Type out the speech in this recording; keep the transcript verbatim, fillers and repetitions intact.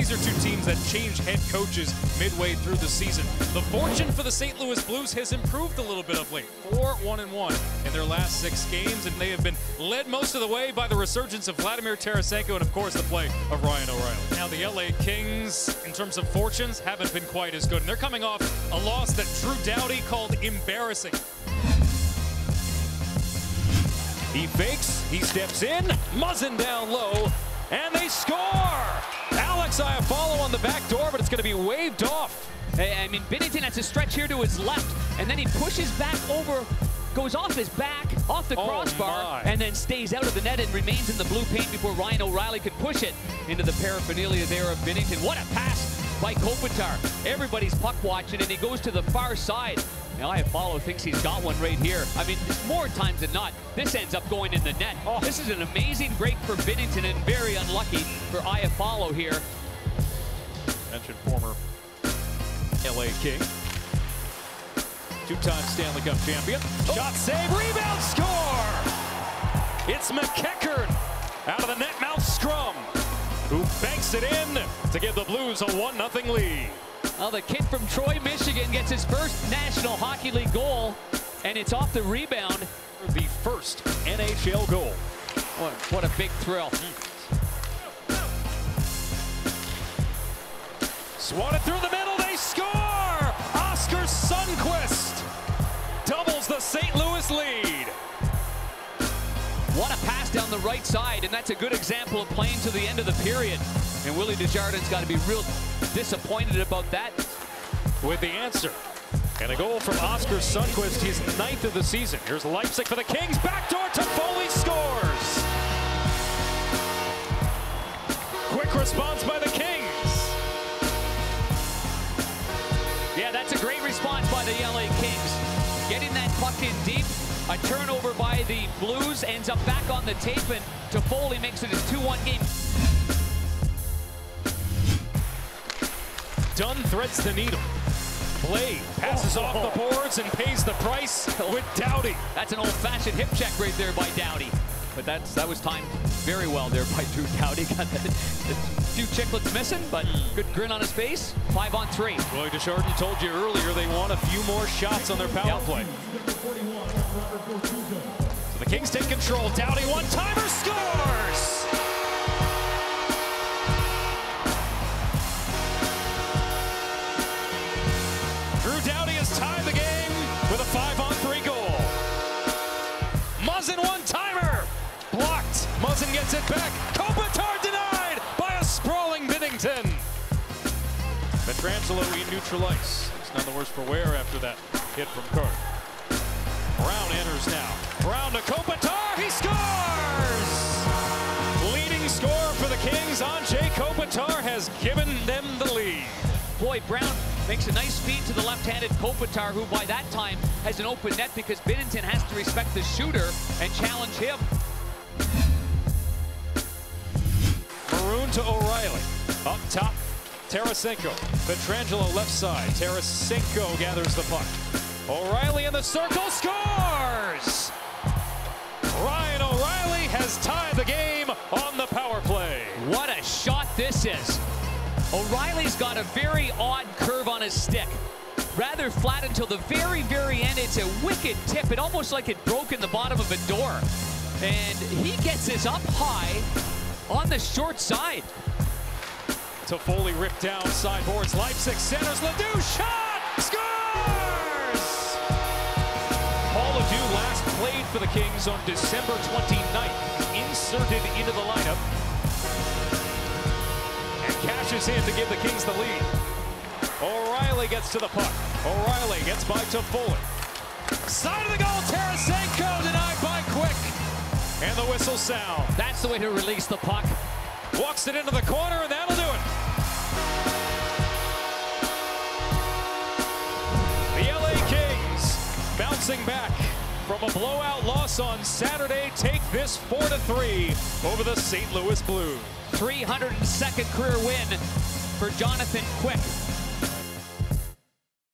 These are two teams that change head coaches midway through the season. The fortune for the Saint Louis Blues has improved a little bit of late. four one and one in their last six games, and they have been led most of the way by the resurgence of Vladimir Tarasenko and, of course, the play of Ryan O'Reilly. Now, the L A Kings, in terms of fortunes, haven't been quite as good. And they're coming off a loss that Drew Doughty called embarrassing. He fakes, he steps in, Muzzin down low, and they score! Alex Iafallo on the back door, but it's going to be waved off. I mean, Binnington has to stretch here to his left, and then he pushes back over, goes off his back, off the crossbar, oh and then stays out of the net and remains in the blue paint before Ryan O'Reilly could push it into the paraphernalia there of Binnington. What a pass by Kopitar. Everybody's puck watching, and he goes to the far side. Now Iafallo thinks he's got one right here. I mean, more times than not, this ends up going in the net. Oh. This is an amazing break for Binnington and very unlucky for Iafallo here. Mentioned former L A King. Two-time Stanley Cup champion. Oh. Shot save, rebound, score! It's McEachern out of the net mouth scrum, who banks it in to give the Blues a one nothing lead. Well, the kid from Troy, Michigan gets his first National Hockey League goal, and it's off the rebound. The first N H L goal. What, what a big thrill. Mm. Swatted through the middle, they score! Oscar Sundqvist doubles the Saint Louis lead. What a pass down the right side, and that's a good example of playing to the end of the period. And Willie Desjardins got to be real disappointed about that. With the answer. And a goal from Oscar Sundqvist, his ninth of the season. Here's Leipzig for the Kings. Backdoor to Foley scores. Quick response by the Kings. Yeah, that's a great response by the L A Kings. Getting that puck in deep. A turnover by the Blues ends up back on the tape, and Toffoli makes it a two one game. Dunn threads the needle. Blade passes oh, off oh. the boards and pays the price with Doughty. That's an old-fashioned hip check right there by Doughty. But that's that was timed very well there by Drew Doughty. Got that, a few chiclets missing, but good grin on his face. Five on three. Willie Desjardins told you earlier they want a few more shots on their power yep. play. So the Kings take control. Doughty one-timer scores! Tied the game with a five on three goal. Muzzin one-timer. Blocked. Muzzin gets it back. Kopitar denied by a sprawling Binnington. Pietrangelo in neutral ice. It's none the worse for wear after that hit from Carter. Brown enters now. Brown to Kopitar. He scores! Leading scorer for the Kings, Andrei Kopitar, has given them the lead. Boy, Brown makes a nice feed to the left-handed Kopitar, who by that time has an open net because Binnington has to respect the shooter and challenge him. Maroon to O'Reilly. Up top, Tarasenko. Pietrangelo left side. Tarasenko gathers the puck. O'Reilly in the circle, scores! Ryan O'Reilly has tied the game on the power play. What a shot this is. O'Reilly's got a very odd curve on his stick. Rather flat until the very, very end. It's a wicked tip. It almost like it broke in the bottom of a door. And he gets this up high on the short side. Toffoli ripped down side boards. Leipzig centers. LaDue's shot! Scores! Paul LaDue last played for the Kings on December twenty-ninth. Inserted into the lineup. Cashes in to give the Kings the lead. O'Reilly gets to the puck. O'Reilly gets by Toffoli. Side of the goal, Tarasenko denied by Quick. And the whistle sound. That's the way to release the puck. Walks it into the corner, and that'll do it. The L A Kings bouncing back from a blowout loss on Saturday. Take this four to three over the Saint Louis Blues. three hundred second career win for Jonathan Quick.